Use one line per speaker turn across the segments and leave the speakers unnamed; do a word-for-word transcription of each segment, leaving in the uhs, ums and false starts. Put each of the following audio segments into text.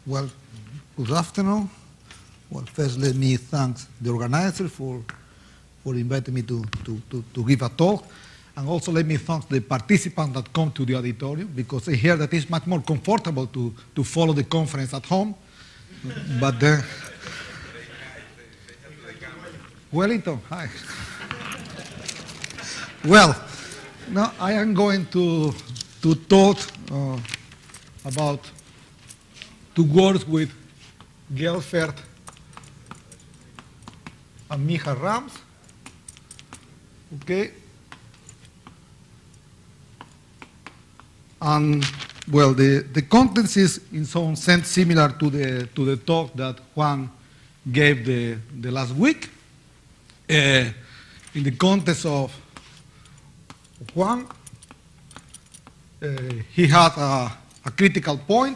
Well, good afternoon. Well, first let me thank the organizer for, for inviting me to, to, to, to give a talk. And also let me thank the participants that come to the auditorium, because I hear that it's much more comfortable to, to follow the conference at home. But uh, Wellington, hi. Well, now I am going to, to talk uh, about to work with Gelfert and Micha Rams. Okay. And well, the, the contents is in some sense similar to the to the talk that Juan gave the, the last week. Uh, in the context of Juan, uh, he had a, a critical point.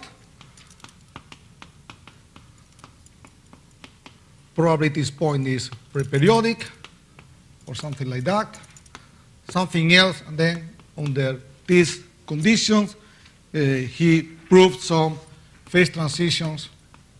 Probably this point is pre-periodic or something like that. Something else, and then under these conditions, uh, he proved some phase transitions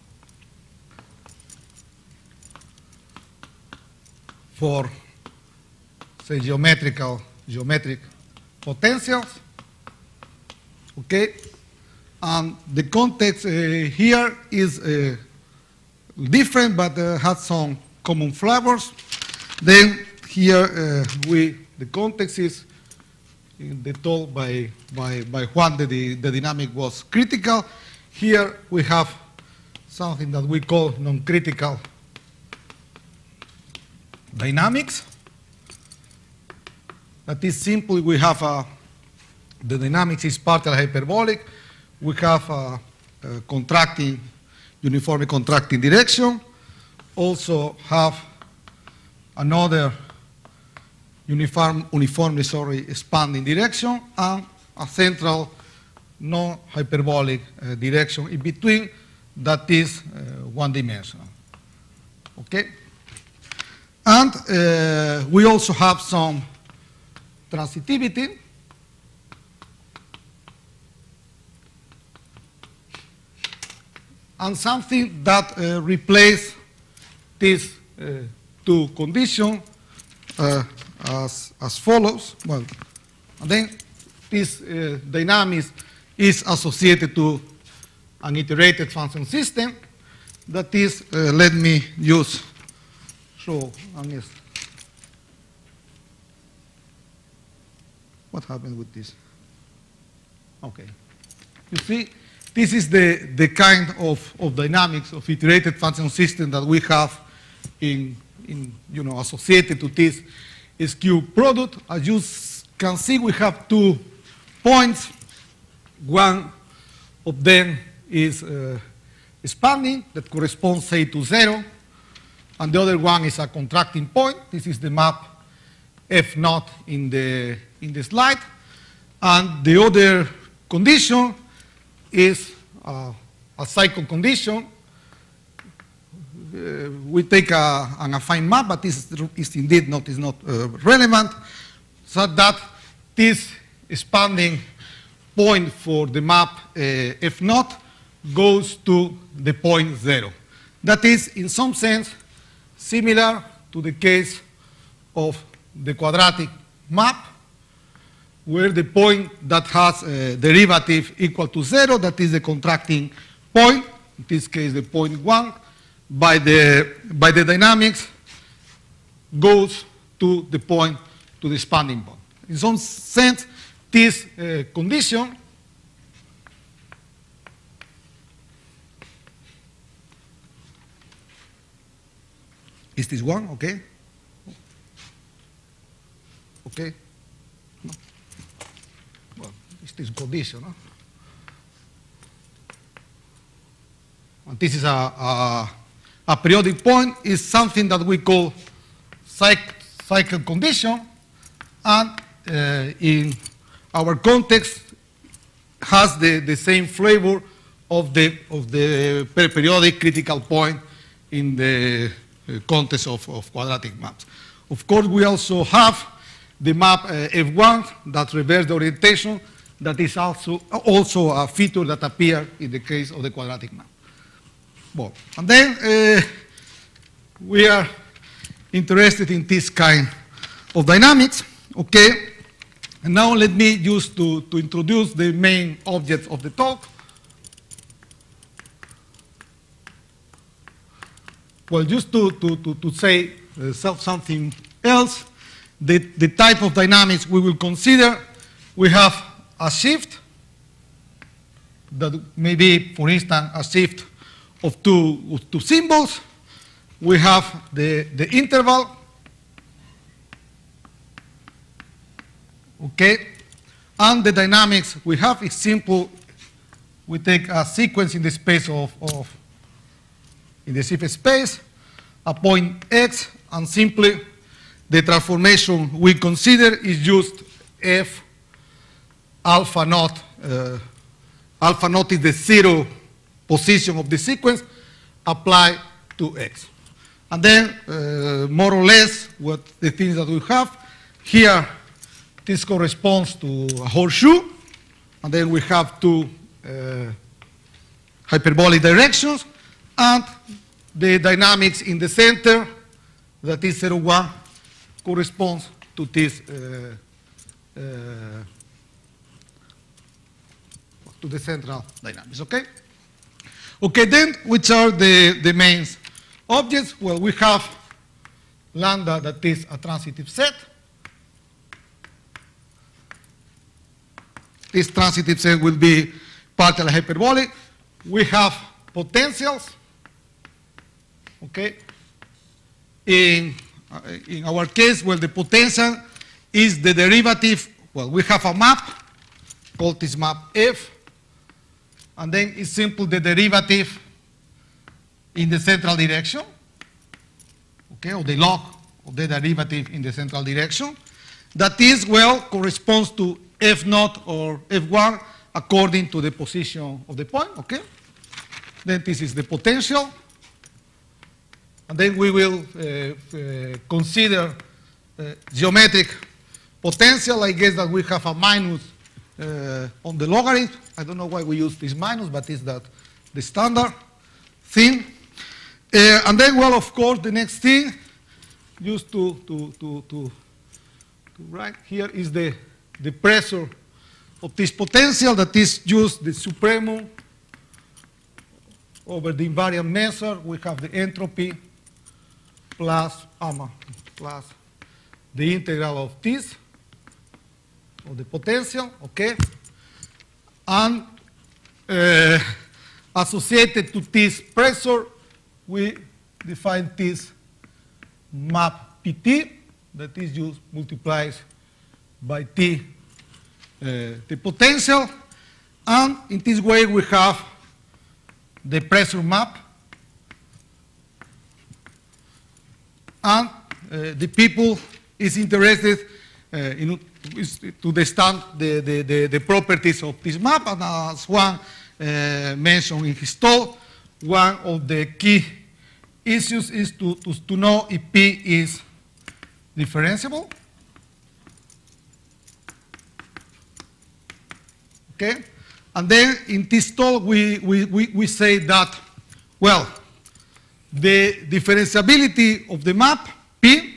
for, say, geometrical, geometric potentials. Okay? And the context uh, here is uh, different, but uh, has some common flavors. Then here uh, we, the context is in the talk by, by, by Juan that the, the dynamic was critical. Here we have something that we call non-critical dynamics. That is simply we have a, the dynamics is partially hyperbolic. We have a, a contracting, uniformly contracting direction. Also have another uniform, uniformly sorry, expanding direction, and a central non-hyperbolic uh, direction in between that is uh, one-dimensional. Okay? And uh, we also have some transitivity. And something that uh, replaces these uh, two conditions uh, as, as follows. Well, and then this uh, dynamics is associated to an iterated function system. That is, uh, let me use, show, what happened with this? Okay. You see, this is the, the kind of, of dynamics of iterated function system that we have in, in, you know, associated to this S Q product. As you can see, we have two points. One of them is uh, expanding, that corresponds, say, to zero. And the other one is a contracting point. This is the map F naught in the, in the slide. And the other condition is uh, a cycle condition. Uh, we take a, an affine map, but this is, is indeed not, is not uh, relevant, so that this expanding point for the map uh, F naught goes to the point zero. That is, in some sense, similar to the case of the quadratic map, where the point that has a derivative equal to zero, that is the contracting point, in this case the point one, by the, by the dynamics goes to the point, to the expanding point. In some sense, this uh, condition is this one, okay? Okay? No. Well, it's this condition, no? And this is a, a, a periodic point, is something that we call cycle, cycle condition, and uh, in our context has the, the same flavor of the, of the periodic critical point in the uh, context of, of quadratic maps. Of course, we also have the map uh, F one that reverses the orientation, that is also, also a feature that appears in the case of the quadratic map. Well, and then uh, we are interested in this kind of dynamics, okay? And now let me use to, to introduce the main objects of the talk. Well, just to, to, to, to say uh, something else, the, the type of dynamics we will consider, we have a shift that may be, for instance, a shift of two, of two symbols. We have the, the interval, okay? And the dynamics we have is simple. We take a sequence in the space of, of in the Schiff space, a point x, and simply the transformation we consider is just f alpha naught. Uh, alpha naught is the zero position of the sequence applied to x. And then, uh, more or less, what the things that we have here, this corresponds to a horseshoe, and then we have two uh, hyperbolic directions, and the dynamics in the center, that is zero, one, corresponds to this, uh, uh, to the central dynamics, okay? Okay, then, which are the, the main objects? Well, we have lambda, that is a transitive set. This transitive set will be partially hyperbolic. We have potentials, okay? In, uh, in our case, well, the potential is the derivative. Well, we have a map called this map F, and then it's simple the derivative in the central direction, okay, or the log of the derivative in the central direction. That is, well, corresponds to F naught or F one according to the position of the point, okay? Then this is the potential. And then we will uh, uh, consider uh, geometric potential. I guess that we have a minus uh, on the logarithm. I don't know why we use this minus, but it's that the standard thing. Uh, and then, well, of course, the next thing, just to, to, to, to, to write here, is the, the pressure of this potential, that is just the supremum over the invariant measure. We have the entropy plus, um, plus the integral of this, of the potential, okay? And uh, associated to this pressure, we define this map P T, that is just multiplies by T, uh, the potential. And in this way, we have the pressure map. And uh, the people is interested uh, in is to understand the, the, the, the properties of this map. And as one uh, mentioned in his talk, one of the key issues is to, to, to know if P is differentiable. Okay? And then in this talk, we, we, we, we say that, well, the differentiability of the map, P,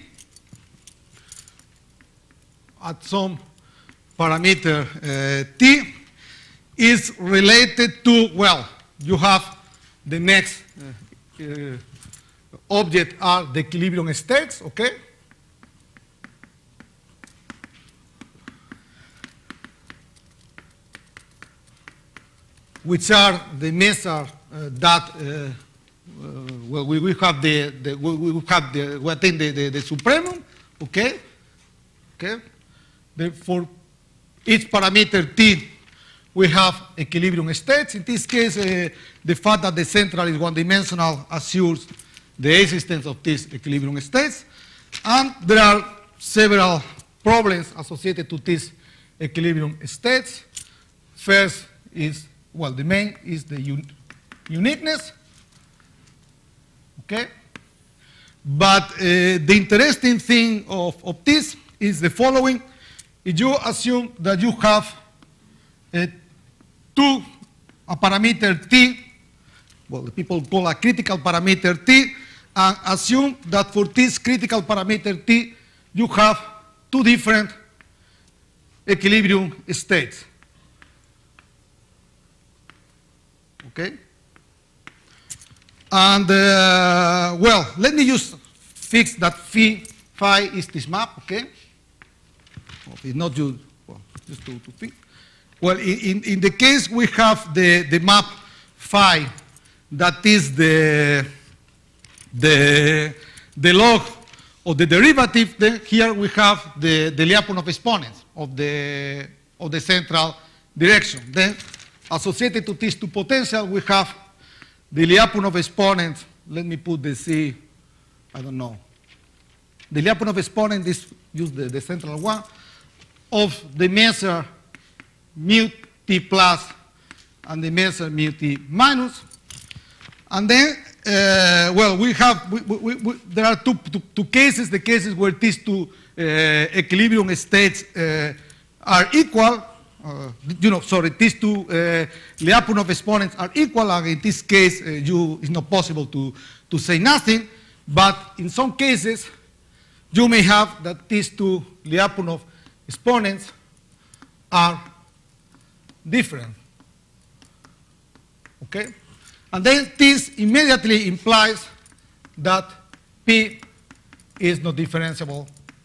at some parameter uh, T, is related to, well, you have the next uh, uh, object are the equilibrium states, okay? Which are the measure uh, that uh, Uh, well, we will have the, the we will have the we attain the, the, the supremum, okay, okay. The, for each parameter T, we have equilibrium states. In this case, uh, the fact that the central is one-dimensional assures the existence of these equilibrium states, and there are several problems associated to these equilibrium states. First is, well, the main is the un uniqueness. Okay? But uh, the interesting thing of, of this is the following. If you assume that you have uh, two, a parameter T well, the people call a critical parameter T, and assume that for this critical parameter T, you have two different equilibrium states. Okay? And, uh, well, let me just fix that phi, phi is this map, okay? Well, it's not just, well, just to, to fix. Well, in, in the case we have the, the map phi, that is the, the, the log of the derivative, then here we have the, the Lyapunov exponents of the, of the central direction. Then associated to these two potentials, we have the Lyapunov exponent. Let me put the C, I don't know. The Lyapunov exponent is, use the, the central one, of the measure mu t plus and the measure mu t minus. And then, uh, well, we have, we, we, we, there are two, two, two cases, the cases where these two uh, equilibrium states uh, are equal. Uh, you know, sorry, these two uh, Lyapunov exponents are equal, and in this case, uh, you, it's not possible to, to say nothing. But in some cases, you may have that these two Lyapunov exponents are different. Okay? And then this immediately implies that P is not differentiable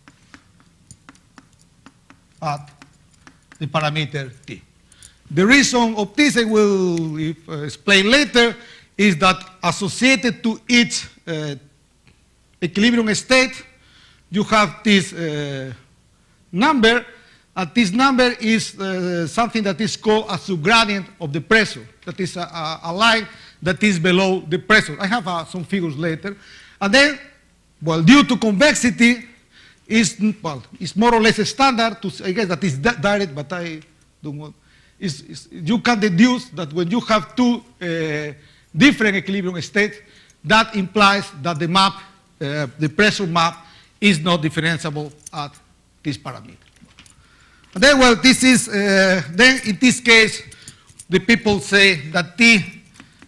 at the parameter T. The reason of this, I will if, uh, explain later, is that associated to each uh, equilibrium state, you have this uh, number, and this number is uh, something that is called a subgradient of the pressure. That is a, a, a line that is below the pressure. I have uh, some figures later. And then, well, due to convexity, is, well, it's more or less a standard to, I guess that is direct, but I don't want, is, is, you can deduce that when you have two uh, different equilibrium states, that implies that the map, uh, the pressure map, is not differentiable at this parameter. And then, well, this is, uh, then in this case, the people say that T,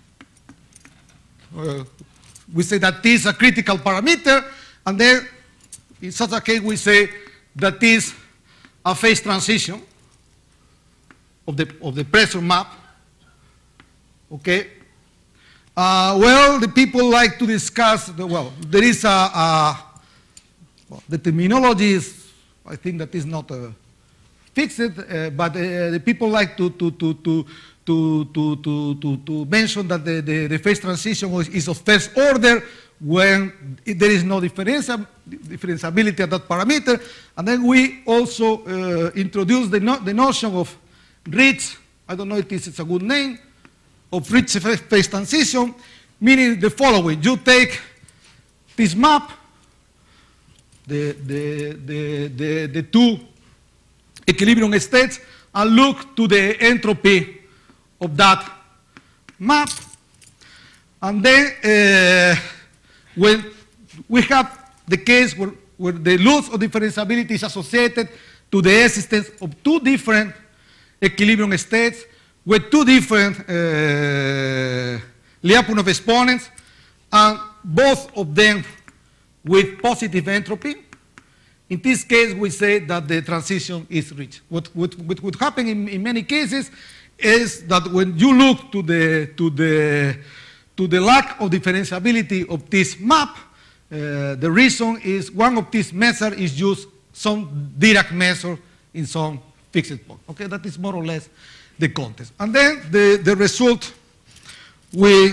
uh, we say that T is a critical parameter, and then in such a case, we say that is a phase transition of the, of the pressure map. Okay? Uh, well, the people like to discuss, the, well, there is a, a well, the terminology is, I think that is not uh, fixed, uh, but uh, the people like to, to, to, to, to, to, to, to, to mention that the, the, the phase transition is of first order when there is no differentiability at that parameter. And then we also uh, introduce the, no, the notion of Ritz, I don't know if this is a good name, of Ritz phase transition, meaning the following. You take this map, the, the, the, the, the two equilibrium states, and look to the entropy of that map. And then uh, when we have the case where, where the loss of differentiability is associated to the existence of two different equilibrium states with two different uh, Lyapunov exponents, and both of them with positive entropy. In this case, we say that the transition is reached. What would what, happen in, in many cases is that when you look to the, to the to the lack of differentiability of this map, uh, the reason is one of these measures is just some Dirac measure in some fixed point. Okay, that is more or less the context. And then the, the result, we,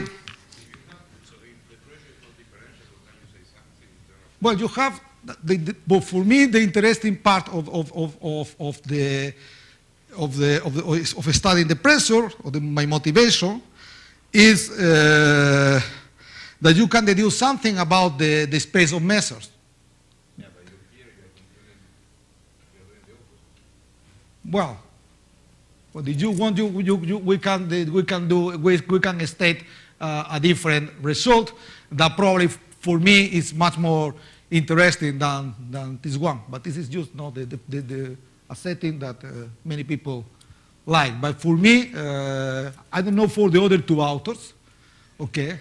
well, you have, the, the, but for me, the interesting part of, of, of, of, of the of the of the of studying the pressure, or the, my motivation, is uh, that you can deduce something about the, the space of measures. Yeah, but you're here, you're you're doing the opposite. Well, what did you want? You, you, you, we can we can do we, we can state uh, a different result that probably for me is much more interesting than than this one. But this is just not the the, the, the a setting that uh, many people like. But for me, uh, I don't know for the other two authors, okay?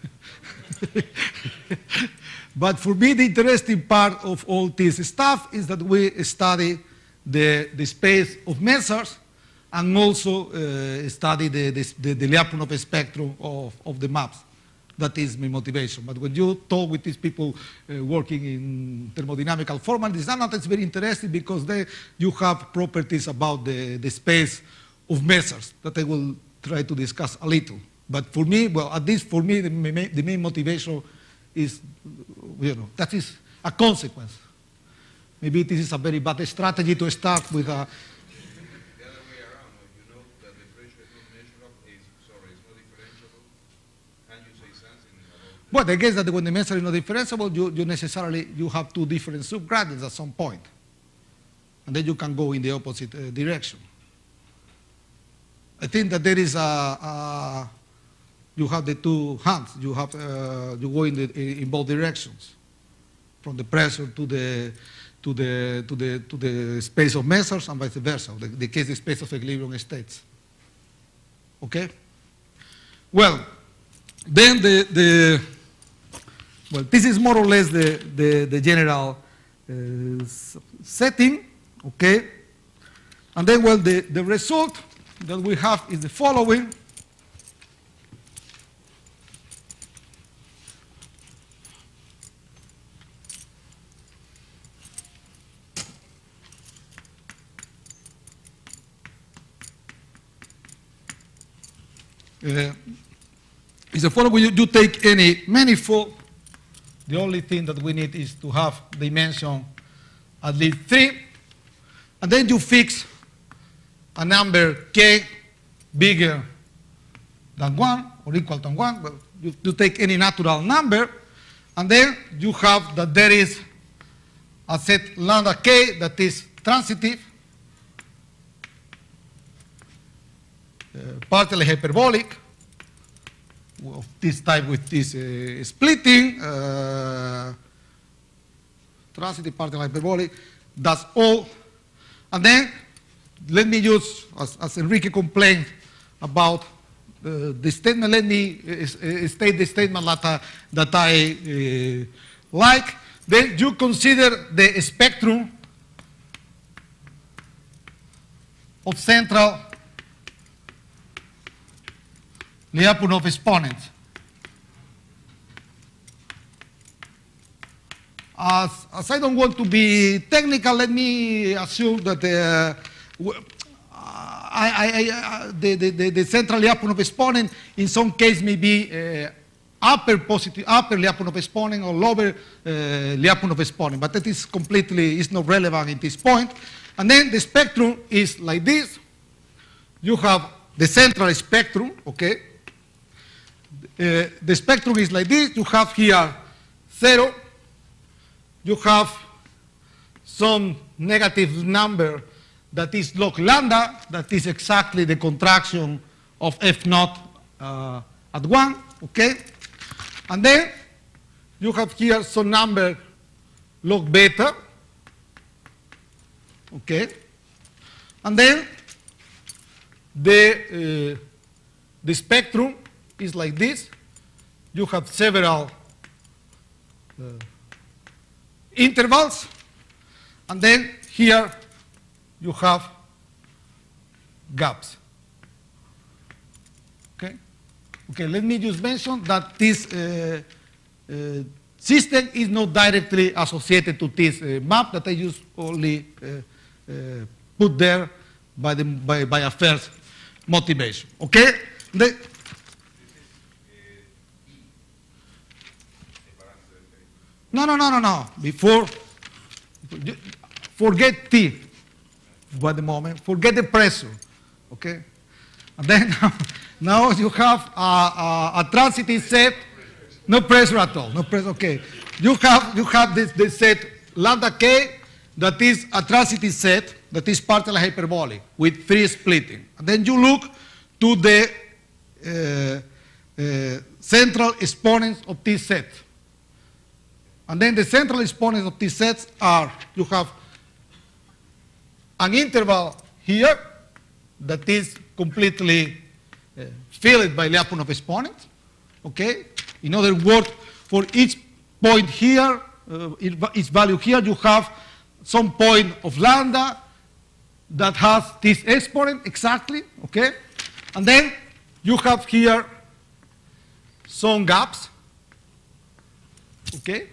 But for me, the interesting part of all this stuff is that we study the, the space of measures and also uh, study the, the, the Lyapunov spectrum of, of the maps. That is my motivation. But when you talk with these people uh, working in thermodynamical formalism, it's very interesting because they, you have properties about the, the space of measures that I will try to discuss a little. But for me, well, at least for me, the main, the main motivation is, you know, that is a consequence. Maybe this is a very bad strategy to start with a... Well, I guess that when the measure is not differentiable, you, you necessarily you have two different subgradients at some point. And then you can go in the opposite uh, direction. I think that there is a, a you have the two hands. You have uh, you go in, the, in both directions, from the pressure to the to the to the to the space of measures and vice versa. The, the case the space of equilibrium states. Okay. Well, then the the well, this is more or less the the, the general uh, setting. Okay. And then, well, the the result that we have is the following. Uh, is the following. You, you take any manifold. The only thing that we need is to have dimension at least three. And then you fix a number k bigger than one or equal to one. Well, you, you take any natural number, and then you have that there is a set lambda k that is transitive, uh, partly hyperbolic, of this type with this uh, splitting, uh, transitive, partly hyperbolic. That's all. And then let me use, as, as Enrique complained about uh, the statement, let me uh, uh, state the statement that, uh, that I uh, like. Then you consider the spectrum of central Lyapunov exponents. As, as I don't want to be technical, let me assume that uh, I, I, I, the, the, the central Lyapunov exponent in some case may be uh, upper positive, upper Lyapunov exponent or lower uh, Lyapunov exponent, but that is completely, is not relevant at this point. And then the spectrum is like this. You have the central spectrum, okay? Uh, the spectrum is like this. You have here zero. You have some negative number that is log lambda, that is exactly the contraction of F naught uh, at one, okay? And then you have here some number log beta, okay? And then the, uh, the spectrum is like this. You have several uh, intervals, and then here you have gaps. Okay? Okay, let me just mention that this uh, uh, system is not directly associated to this uh, map that I just only uh, uh, put there by, the, by, by a first motivation. Okay? The, No, no, no, no, no. Before, forget T by the moment. Forget the pressure, okay? And then now you have a, a, a transitive set, no pressure at all, no pressure, okay. You have, you have this, this set lambda k that is a transitive set that is partly hyperbolic with free splitting. And then you look to the uh, uh, central exponents of this set. And then the central exponents of these sets are, you have an interval here that is completely uh, filled by Lyapunov exponents, okay? In other words, for each point here, uh, each value here, you have some point of lambda that has this exponent exactly, okay? And then you have here some gaps, okay?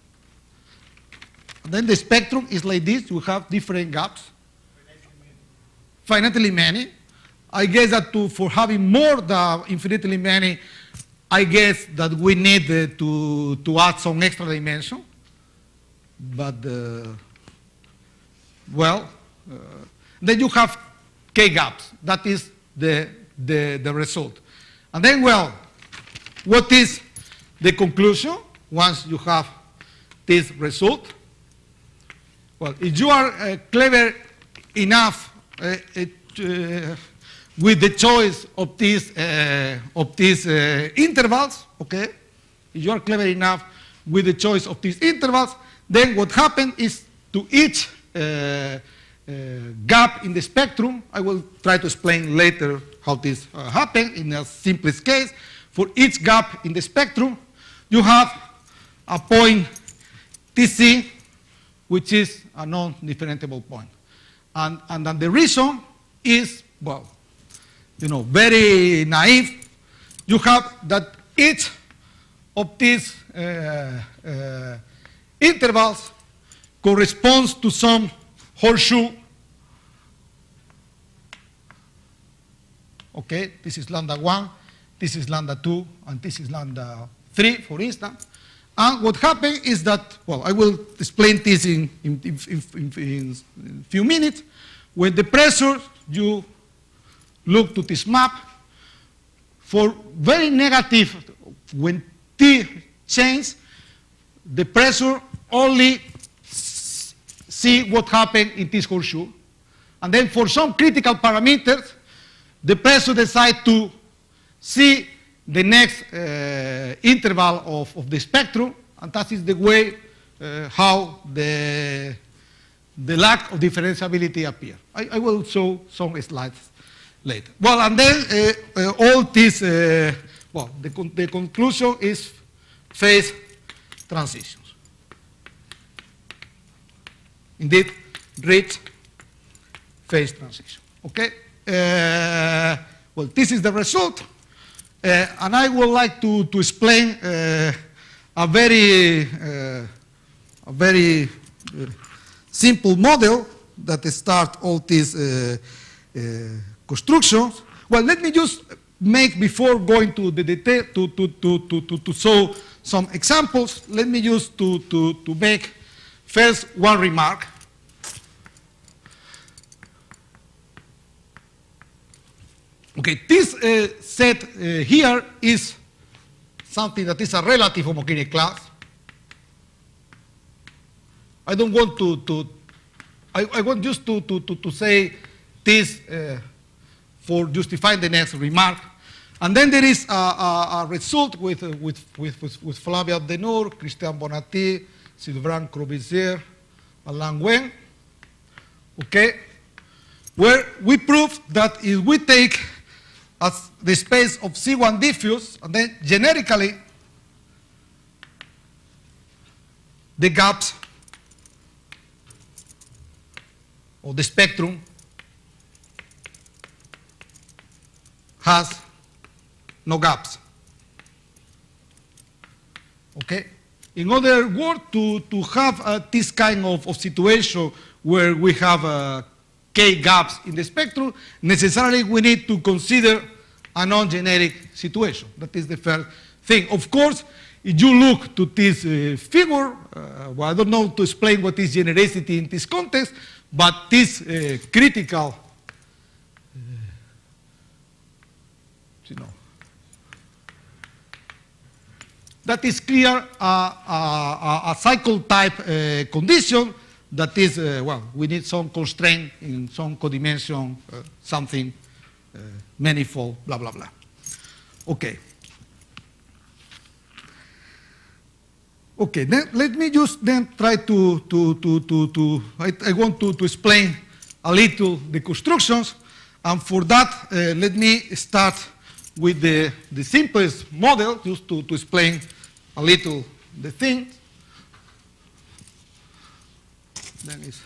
And then the spectrum is like this. You have different gaps, finitely many. I guess that to, for having more than infinitely many, I guess that we need uh, to, to add some extra dimension. But, uh, well, uh, then you have k gaps. That is the, the, the result. And then, well, what is the conclusion once you have this result? Well, if you are uh, clever enough uh, uh, with the choice of these, uh, of these uh, intervals, okay? If you are clever enough with the choice of these intervals, then what happens is to each uh, uh, gap in the spectrum, I will try to explain later how this uh, happens in a simplest case. For each gap in the spectrum, you have a point T C, which is a non-differentiable point. And, and then the reason is, well, you know, very naive. You have that each of these uh, uh, intervals corresponds to some horseshoe. Okay, this is lambda one, this is lambda two, and this is lambda three, for instance. And what happens is that, well, I will explain this in, in, in, in, in a few minutes. With the pressure, you look to this map. For very negative, when T changes, the pressure only see what happened in this horseshoe. And then for some critical parameters, the pressure decides to see the next uh, interval of, of the spectrum, and that is the way uh, how the, the lack of differentiability appears. I, I will show some slides later. Well, and then uh, uh, all this, uh, well, the, con the conclusion is phase transitions. Indeed, rich phase transition, okay? Uh, well, this is the result. Uh, and I would like to, to explain uh, a very, uh, a very uh, simple model that starts all these uh, uh, constructions. Well, let me just make, before going to the detail, to, to, to, to, to, to show some examples, let me just to, to, to make first one remark. Okay, this uh, set uh, here is something that is a relative homogeneous class. I don't want to, to I, I want just to, to, to, to say this uh, for justifying the next remark. And then there is a, a, a result with, uh, with, with, with, with Flavia Abdennour, Christian Bonatti, Sylvain Corbusier, Alain Wen, okay, where we prove that if we take as the space of C one diffuse, and then generically the gaps of the spectrum has no gaps. Okay? In other words, to, to have uh, this kind of, of situation where we have uh, k gaps in the spectrum, necessarily we need to consider a non-generic situation. That is the first thing. Of course, if you look to this uh, figure, uh, well, I don't know to explain what is genericity in this context, but this uh, critical, uh, you know, that is clear uh, uh, a cycle type uh, condition. That is, uh, well, we need some constraint in some codimension, uh, something uh, manifold, blah, blah, blah. Okay. Okay, then let me just then try to, to, to, to, to I, I want to, to explain a little the constructions. And for that, uh, let me start with the, the simplest model, just to, to explain a little the thing. Then it's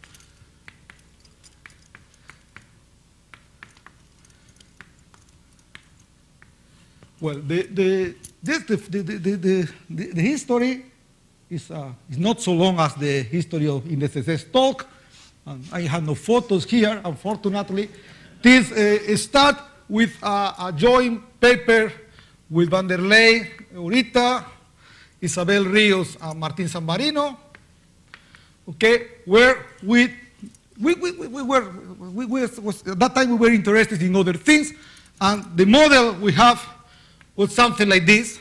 well, the, the, this, the, the, the, the, the, the history is, uh, is not so long as the history of in the S S S talk. And I have no photos here, unfortunately. This uh, start with a, a joint paper with Vanderlei, Urita, Isabel Rios, and Martin Zambarino, okay, where we, we, we, we were, we, we was, at that time we were interested in other things, and the model we have was something like this.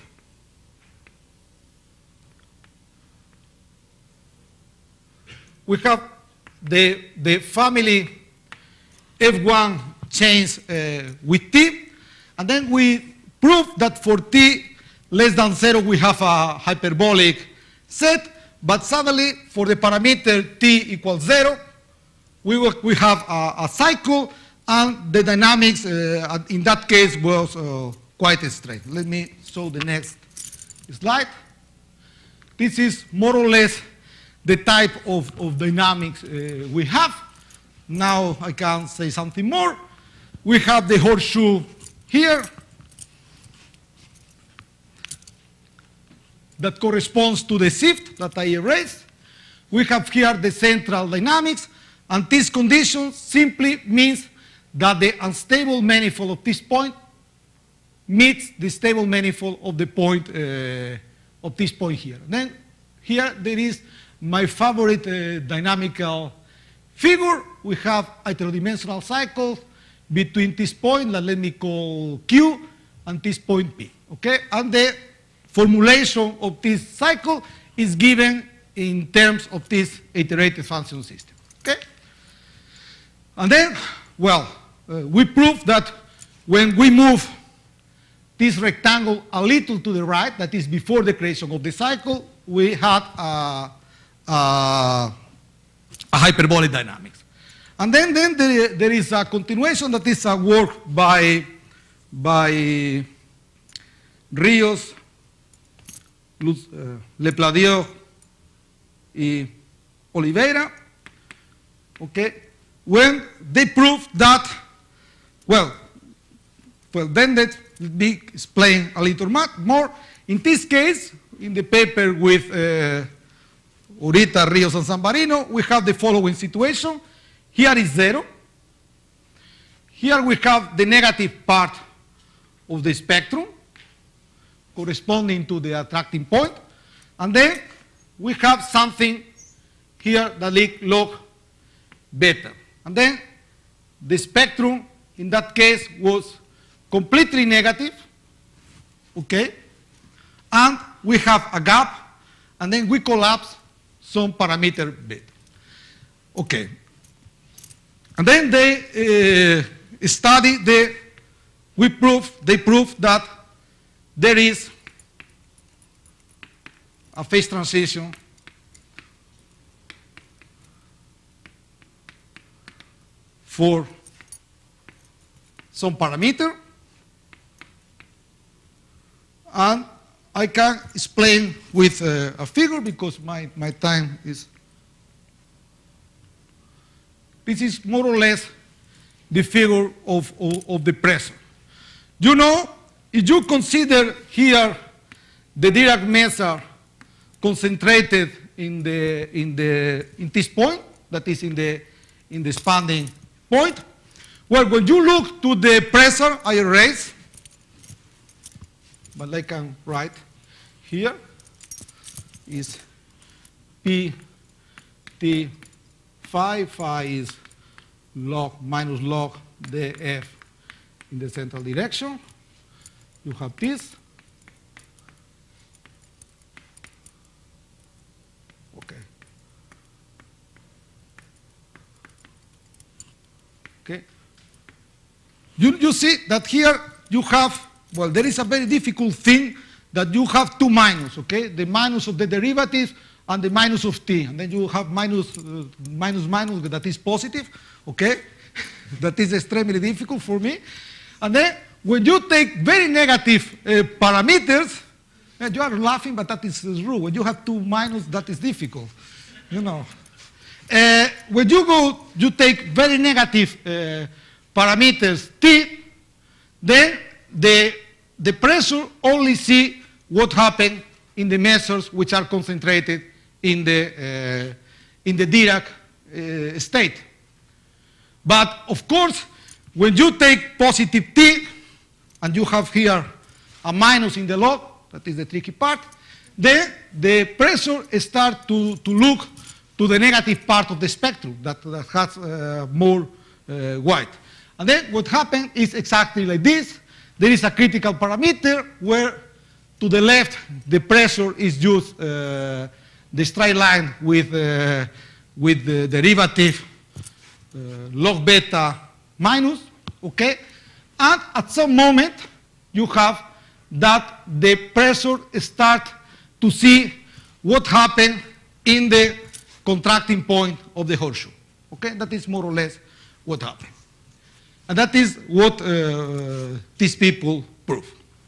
We have the, the family F one chains uh, with T, and then we prove that for T less than zero we have a hyperbolic set, but suddenly for the parameter T equals zero, we, will, we have a, a cycle, and the dynamics uh, in that case was uh, quite straight. Let me show the next slide. This is more or less the type of, of dynamics uh, we have. Now I can say something more. We have the horseshoe here that corresponds to the shift that I erased. We have here the central dynamics, and this condition simply means that the unstable manifold of this point meets the stable manifold of the point uh, of this point here. Then here there is my favorite uh, dynamical figure. We have heterodimensional cycles between this point that let me call Q and this point P. Okay, and the formulation of this cycle is given in terms of this iterated function system. Okay, and then well uh, we prove that when we move this rectangle a little to the right, that is before the creation of the cycle, we had a, a, a hyperbolic dynamics. And then, then there, there is a continuation that is a work by, by Rios, Luz, uh, Lepladieu, and Oliveira, okay, when they proved that, well, well, then let's be explain a little more. In this case, in the paper with uh, Urita, Rios, and Zambarino, we have the following situation. Here is zero. Here we have the negative part of the spectrum corresponding to the attracting point. And then we have something here that log beta. And then the spectrum in that case was completely negative, okay? And we have a gap, and then we collapse some parameter beta. Okay. And then they uh, study the, we prove, they prove that there is a phase transition for some parameter, and I can explain with uh, a figure because my, my time is, this is more or less the figure of, of, of the pressure. You know, if you consider here the Dirac measure concentrated in the in the in this point, that is in the in the expanding point, well, when you look to the pressure I erase, but I can write here is P T phi, phi is log minus log df in the central direction. You have this. Okay. Okay. You, you see that here you have, well, there is a very difficult thing that you have two minus, okay? The minus of the derivative and the minus of t. And then you have minus, uh, minus, minus, that is positive, okay? That is extremely difficult for me. And then when you take very negative uh, parameters, uh, you are laughing, but that is true. When you have two minus, that is difficult, you know. Uh, when you go, you take very negative uh, parameters T, then the, the pressure only see what happened in the measures which are concentrated in the, uh, in the Dirac uh, state. But of course, when you take positive T, and you have here a minus in the log, that is the tricky part, then the pressure starts to, to look to the negative part of the spectrum that, that has uh, more uh, white. And then what happens is exactly like this. There is a critical parameter where to the left the pressure is just uh, the straight line with, uh, with the derivative uh, log beta minus, okay? And at some moment you have that the pressure starts to see what happened in the contracting point of the horseshoe. Okay, that is more or less what happened. And that is what uh, these people prove.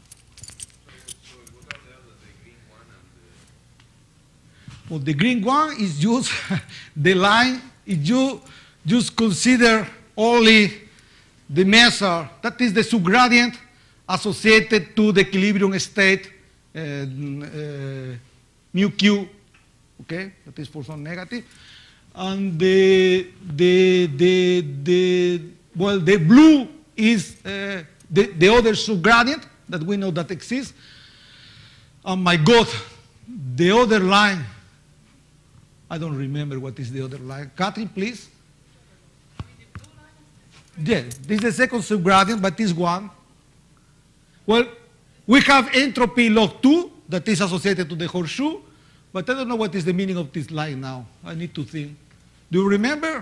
Well, the green one is just the line, if you just consider only the measure, that is the subgradient associated to the equilibrium state uh, uh, mu q, okay, that is for some negative. And the, the, the, the, well, the blue is uh, the, the other subgradient that we know that exists. Oh my God, the other line, I don't remember what is the other line. Catherine, please. Yes, this is the second subgradient, but this one. Well, we have entropy log two that is associated to the horseshoe, but I don't know what is the meaning of this line now. I need to think. Do you remember?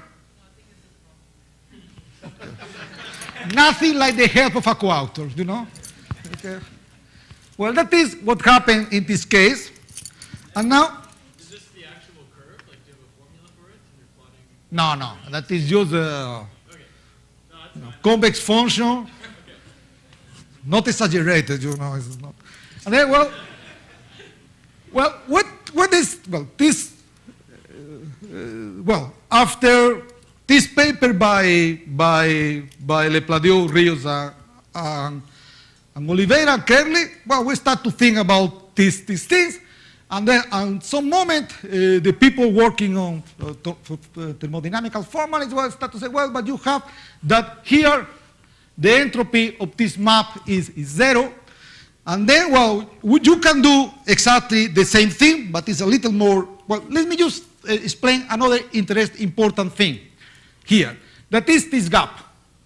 Okay. Nothing like the help of a coautor, you know? Okay. Well, that is what happened in this case. And now,
is this the actual curve? Like, do you have a formula for it? And you're plotting?
No, no, that is just a
Okay. No, that's
you know,
fine.
convex function.
Okay.
Not exaggerated, you know. It's not. And then, well, well, what, what is, well, this, uh, uh, well, after this paper by, by, by Lepladieu, Rios, uh, and, and Oliveira and Kerley, well, we start to think about these, these things. And then at some moment, uh, the people working on uh, uh, thermodynamical formalities will start to say, well, but you have that here, the entropy of this map is, is zero. And then, well, you can do exactly the same thing, but it's a little more, well, let me just uh, explain another interest, important thing here. That is this gap.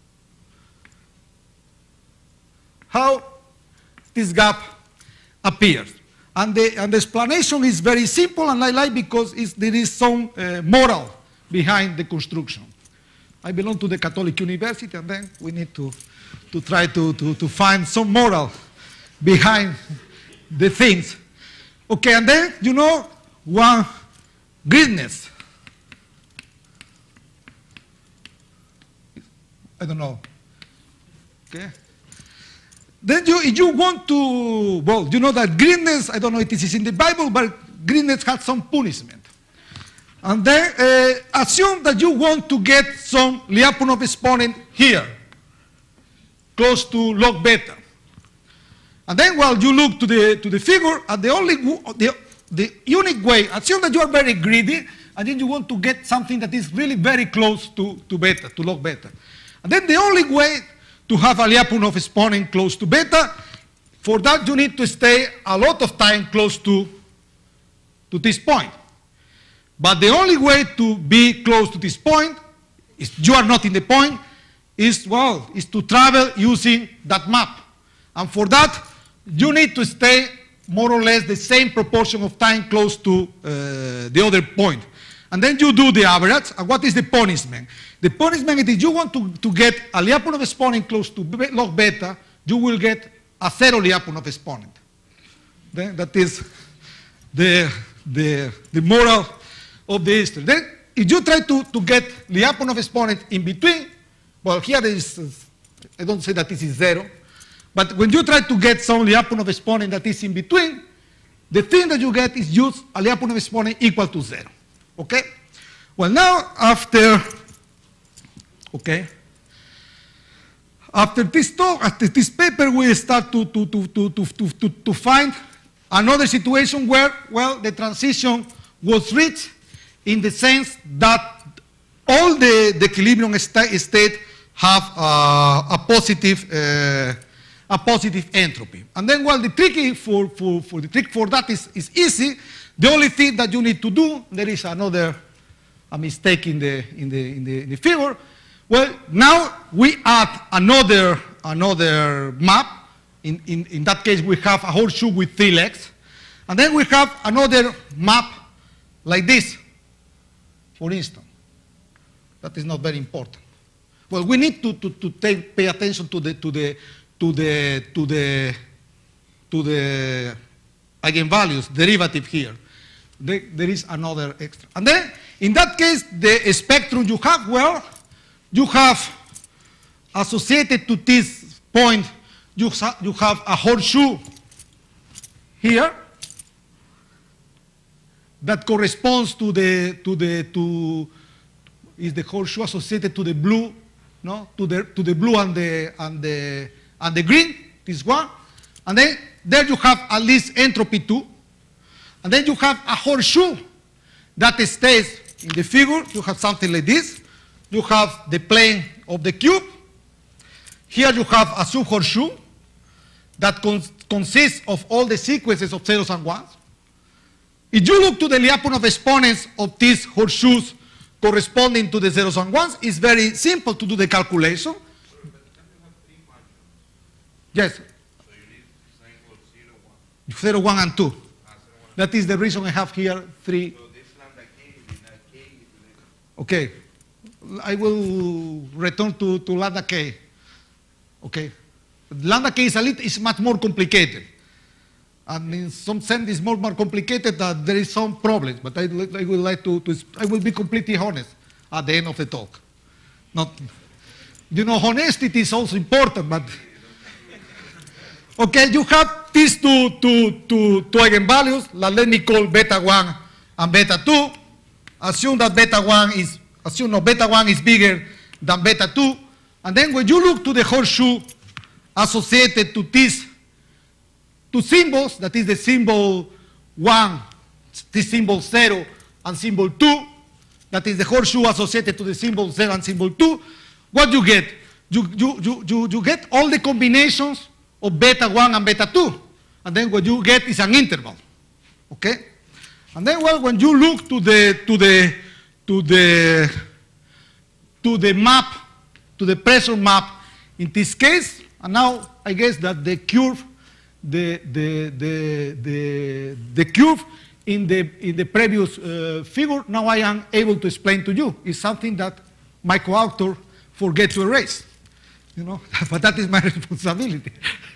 How this gap appears. And the, and the explanation is very simple, and I like because it's, there is some uh, moral behind the construction. I belong to the Catholic University, and then we need to, to try to, to, to find some moral behind the things. Okay, and then, you know, one greenness. I don't know. Okay. Then you, if you want to, well, you know that greenness, I don't know if this is in the Bible, but greenness has some punishment. And then uh, assume that you want to get some Lyapunov exponent here, close to log beta. And then, well, you look to the, to the figure, and the only, the, the unique way, assume that you are very greedy, and then you want to get something that is really very close to, to beta, to log beta. And then the only way to have a Lyapunov exponent close to beta, for that you need to stay a lot of time close to, to this point. But the only way to be close to this point, is you are not in the point, is, well, is to travel using that map. And for that, you need to stay more or less the same proportion of time close to uh, the other point. And then you do the average, and what is the punishment? The punishment is if you want to, to get a Lyapunov exponent close to log beta, you will get a zero Lyapunov exponent. Then that is the, the, the moral of the history. Then if you try to, to get Lyapunov exponent in between, well, here is, I don't say that this is zero, But when you try to get some Lyapunov exponent that is in between, the thing that you get is just a Lyapunov exponent equal to zero. Okay? Well, now after, okay, after this talk, after this paper, we start to, to, to, to, to, to, to, to find another situation where, well, the transition was reached in the sense that all the, the equilibrium sta state have uh, a positive uh, a positive entropy. And then, well, the tricky for, for, for the trick for that is, is easy. The only thing that you need to do, there is another a mistake in the in the in the, in the figure. Well, now we add another another map. In, in, in that case, we have a horseshoe with three legs. And then we have another map like this, for instance. That is not very important. Well, we need to, to, to take, pay attention to the to the to the to the to the eigenvalues derivative here. There, there is another extra. And then in that case, the spectrum you have, well, you have associated to this point, you, you have a horseshoe here that corresponds to the to the to is the horseshoe associated to the blue, no, to the to the blue and the and the and the green, this one, and then there you have at least entropy two, and then you have a horseshoe that stays in the figure. You have something like this. You have the plane of the cube. Here you have a sub-horseshoe that cons consists of all the sequences of zeros and ones. If you look to the Lyapunov exponents of these horseshoes corresponding to the zeros and ones, it's very simple to do the calculation. Yes.
So you need cycle of zero, one.
zero, one, and two.
Ah, zero, one.
That is the reason I have here three.
So this lambda k is not k is like
Okay. I will return to, to lambda k. Okay. Lambda k is, a little, is much more complicated. And in some sense, it's more, more complicated that there is some problems. But I, I would like to, to, I will be completely honest at the end of the talk. Not, you know, honesty is also important, but okay, you have these two, two, two, two eigenvalues. Let me call beta one and beta two. Assume that beta one is, assume no, beta one is bigger than beta two. And then when you look to the horseshoe associated to these two symbols, that is the symbol one, the symbol zero, and symbol two, that is the horseshoe associated to the symbol zero and symbol two, what you get? You, you, you, you, you get all the combinations of beta one and beta two. And then what you get is an interval. Okay? And then, well, when you look to the, to the, to the, to the map, to the pressure map in this case, and now I guess that the curve, the, the, the, the, the curve in the, in the previous uh, figure, now I am able to explain to you. It's something that my co-author forget to erase. You know, but that is my responsibility.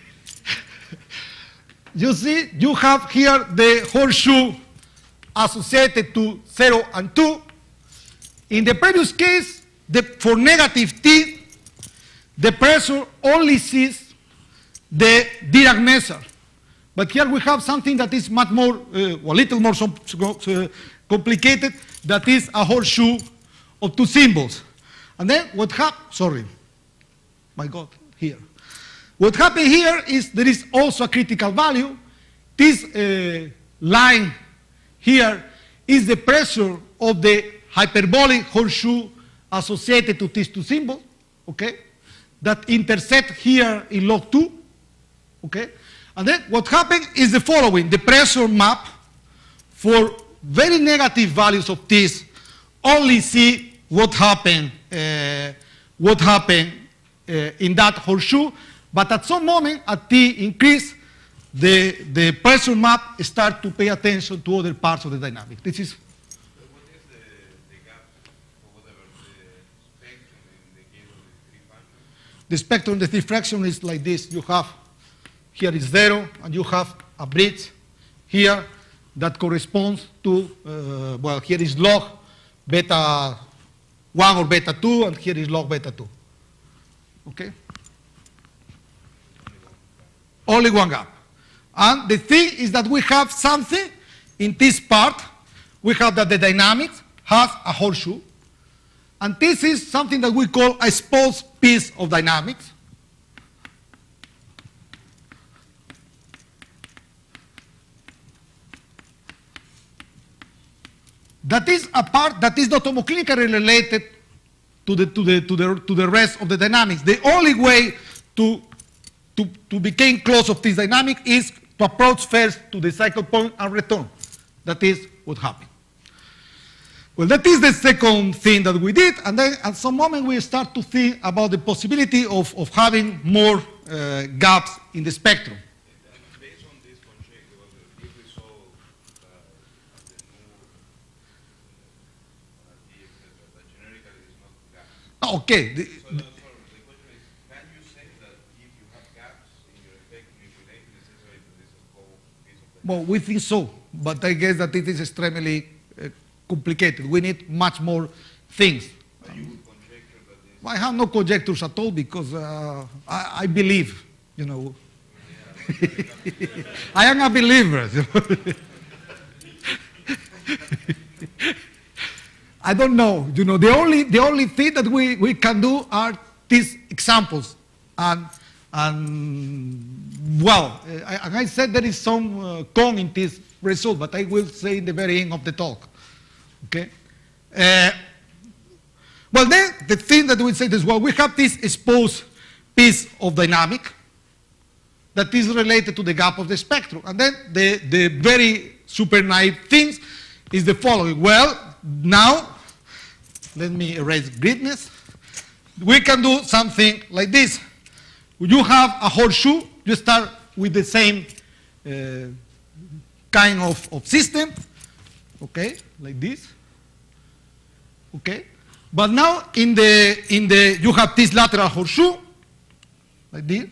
You see, you have here the horseshoe associated to zero and two. In the previous case, the, for negative t, the pressure only sees the Dirac measure. But here we have something that is much more, uh, a little more so, uh, complicated, that is a horseshoe of two symbols. And then what happens, sorry, my God, here. What happened here is there is also a critical value. This uh, line here is the pressure of the hyperbolic horseshoe associated to these two symbols, okay, that intersect here in log two, okay. And then what happened is the following. The pressure map for very negative values of this only see what happened, uh, what happened uh, in that horseshoe, but at some moment, at t increase, the, the pressure map start to pay attention to other parts of the dynamic. This is.
So what is the, the gap or whatever the spectrum in the case of the three functions?
The spectrum of the three fraction is like this. You have, here is zero, and you have a bridge here that corresponds to, uh, well, here is log beta one or beta two, and here is log beta two. Okay? only one gap. And the thing is that we have something in this part. We have that the dynamics has a horseshoe. And this is something that we call a exposed piece of dynamics. That is a part that is not homoclinically related to the, to the, to the, to the rest of the dynamics. The only way to, to, to become close of this dynamic is to approach first to the cycle point and return. That is what happened. Well, that is the second thing that we did, and then at some moment we start to think about the possibility of, of having more uh, gaps in the spectrum.
And based on this constraint, if we solve uh, the new uh, D, et cetera, that generically is not gaps.
Okay. The,
So the, sorry, the question is, can you say that if you have gaps in your effect, you relate necessarily to this whole piece of the
well, we think so, but I guess that it is extremely uh, complicated. We need much more things.
But you would conjecture that this
I have no conjectures at all because uh, I, I believe, you know. I am a believer. You know? I don't know. You know, the only the only thing that we, we can do are these examples, and and well, I, and I said there is some uh, con in this result, but I will say in the very end of the talk. Okay. Uh, well, then the thing that we said is, well, we have this exposed piece of dynamic that is related to the gap of the spectrum, and then the the very super naive thing is the following. Well, now let me erase gridness. We can do something like this. You have a horseshoe. You start with the same uh, kind of, of system. Okay, like this. Okay, but now in the in the you have this lateral horseshoe, like this,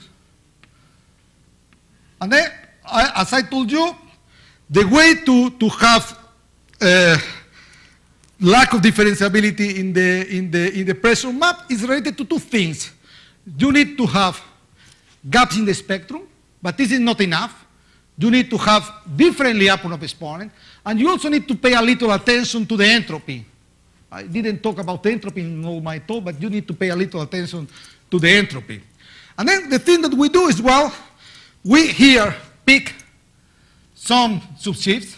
and then I, as I told you, the way to to have uh, lack of differentiability in the in the in the pressure map is related to two things. You need to have gaps in the spectrum, but this is not enough. You need to have different Lyapunov exponent, and you also need to pay a little attention to the entropy. I didn't talk about entropy in all my talk, but you need to pay a little attention to the entropy. And then the thing that we do is, well, we here pick some subshifts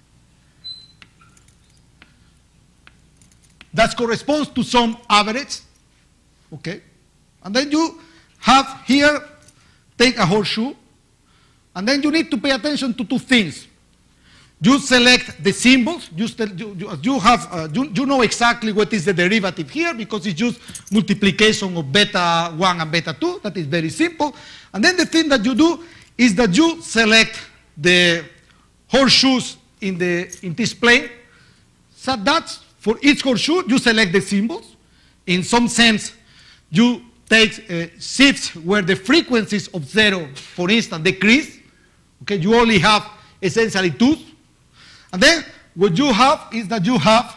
that corresponds to some average, okay? And then you have here, take a horseshoe, and then you need to pay attention to two things. You select the symbols. You, you, you, you, have, uh, you, you know exactly what is the derivative here because it's just multiplication of beta one and beta two. That is very simple. And then the thing that you do is that you select the horseshoes in, the, in this plane. So that for each horseshoe, you select the symbols. In some sense, you take uh, shifts where the frequencies of zero, for instance, decrease. Okay, you only have essentially two. And then what you have is that you have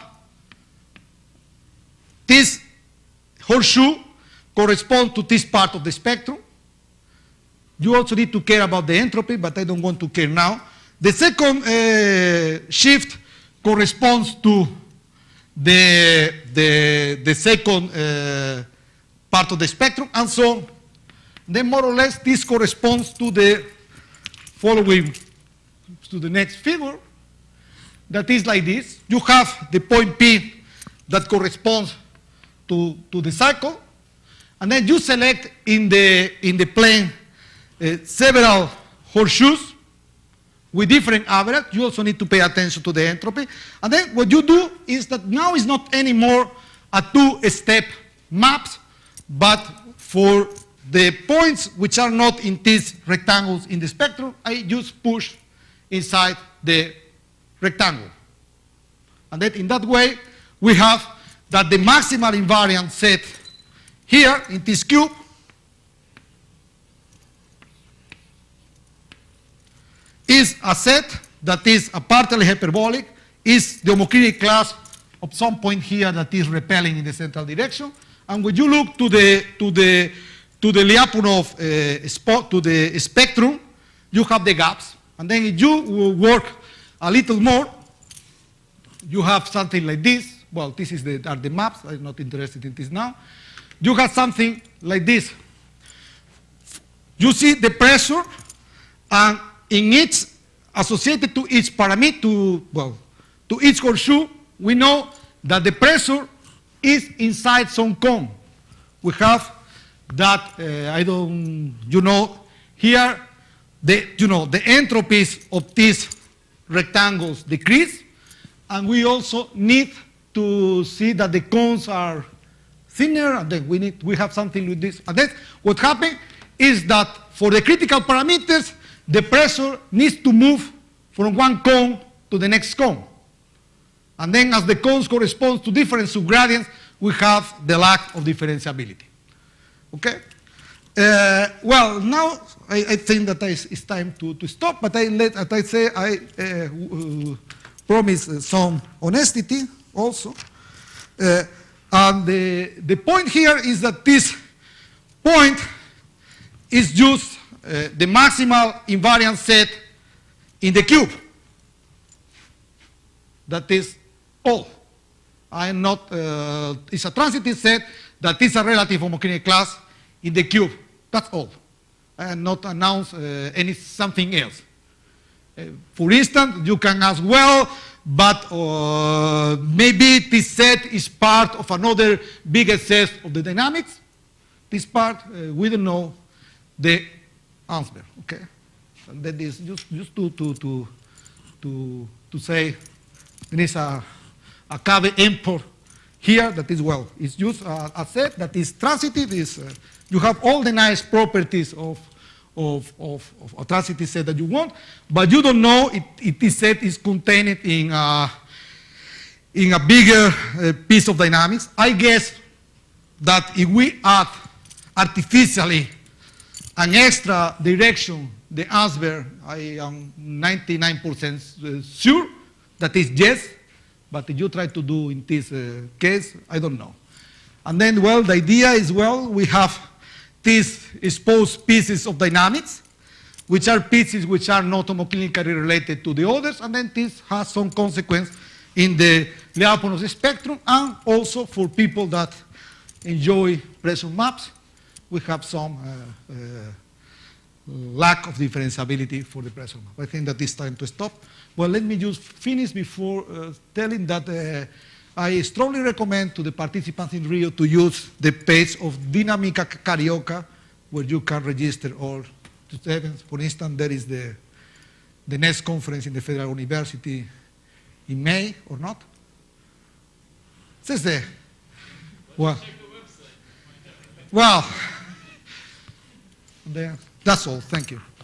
this horseshoe corresponds to this part of the spectrum. You also need to care about the entropy, but I don't want to care now. The second uh, shift corresponds to the, the, the second uh, part of the spectrum, and so then more or less this corresponds to the following, to the next figure, that is like this. You have the point P that corresponds to, to the cycle, and then you select in the, in the plane uh, several horseshoes with different average. You also need to pay attention to the entropy. And then what you do is that now it's not anymore a two-step maps, but for the points which are not in these rectangles in the spectrum, I just push inside the rectangle. And then in that way, we have that the maximal invariant set here in this cube is a set that is a partly hyperbolic, is the homoclinic class of some point here that is repelling in the central direction. And when you look to the to the to the Lyapunov uh, spot to the spectrum, you have the gaps. And then if you will work a little more, you have something like this. Well, this is the, are the maps. I'm not interested in this now. You have something like this. You see the pressure, and in each, associated to each parameter, to, well, to each horseshoe, we know that the pressure is inside some cone. We have that, uh, I don't, you know, here, the, you know, the entropies of these rectangles decrease, and we also need to see that the cones are thinner, and then we need, we have something with this. And then what happens is that for the critical parameters, the pressure needs to move from one cone to the next cone. And then as the cones correspond to different subgradients, we have the lack of differentiability. Okay? Uh, well, now I, I think that it's time to, to stop, but I let, as I say, I uh, uh, promise uh, some honesty also. Uh, and the, the point here is that this point is just uh, the maximal invariant set in the cube. That is all. I am not, uh, it's a transitive set that is a relative homogeneous class in the cube. That's all. I am not announce uh, any something else. Uh, for instance, you can ask, well, but uh, maybe this set is part of another bigger set of the dynamics. This part, uh, we don't know the answer, okay? And that is just, just to, to, to, to, to say there is a, a caveat emptor here that is, well, it's just a, a set that is transitive, is, uh, you have all the nice properties of, of, of, of a transitive set that you want, but you don't know if, if this set is contained in a, in a bigger uh, piece of dynamics. I guess that if we add artificially an extra direction, the answer, I am ninety-nine percent sure that is yes, but if you try to do in this uh, case, I don't know. And then, well, the idea is, well, we have these exposed pieces of dynamics, which are pieces which are not homogeneously related to the others, and then this has some consequence in the Lyapunov spectrum, and also for people that enjoy pressure maps, we have some uh, uh, lack of differentiability for the pressure map. I think that it's time to stop. Well, let me just finish before uh, telling that uh, I strongly recommend to the participants in Rio to use the page of Dinamica Carioca, where you can register all the events. For instance, there is the, the next conference in the Federal University in May, or not? It says there. Well, well there, that's all. Thank you.